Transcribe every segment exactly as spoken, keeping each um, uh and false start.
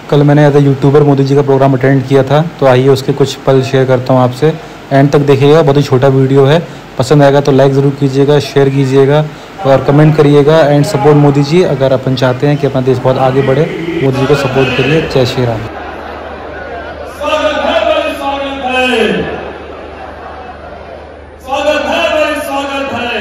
कल मैंने as a YouTuber Modi ji का प्रोग्राम अटेंड किया था, तो आइए उसके कुछ पल शेयर करता हूँ आपसे। एंड तक देखिएगा, बहुत ही छोटा वीडियो है। पसंद आएगा तो लाइक ज़रूर कीजिएगा, शेयर कीजिएगा और कमेंट करिएगा। And support Modi ji. अगर अपन चाहते हैं कि अपना देश बहुत आगे बढ़े, मोदी जी को सपोर्ट करिए। जय श्री राम। स्वागत है भाई, स्वागत है, स्वागत है भाई, स्वागत है।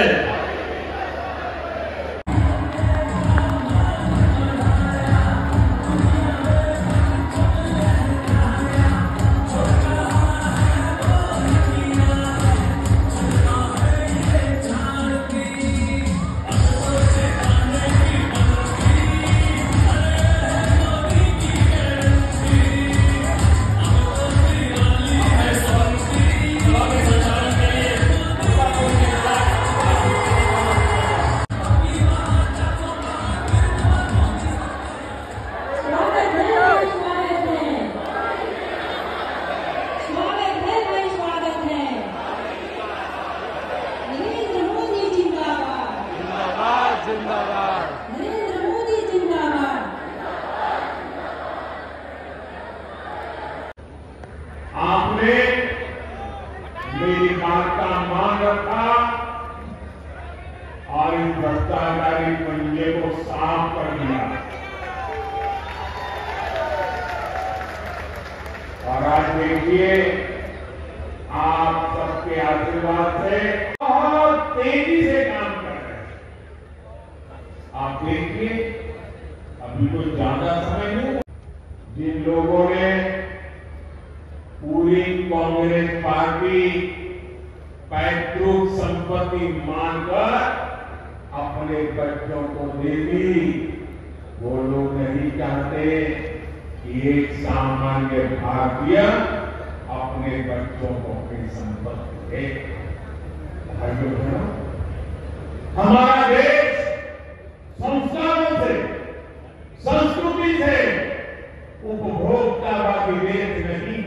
आपने मेरी बात का मान रखा और इस भ्रष्टाचारी पंजे को साफ कर दिया। और आज देखिए, आप सबके आशीर्वाद से बहुत तेजी से काम कर रहे हैं। आप देखिए, अभी कुछ ज्यादा समय नहीं। जिन लोगों ने पूरी कांग्रेस पार्टी पैतृक संपत्ति मानकर अपने बच्चों को दे दी, वो लोग नहीं चाहते कि एक सामान्य भारतीय अपने बच्चों को अपनी संपत्ति दे। भाइयों बहनों, हमारा देश संस्कारों से, संस्कृति से उपभोक्तावादी देश नहीं।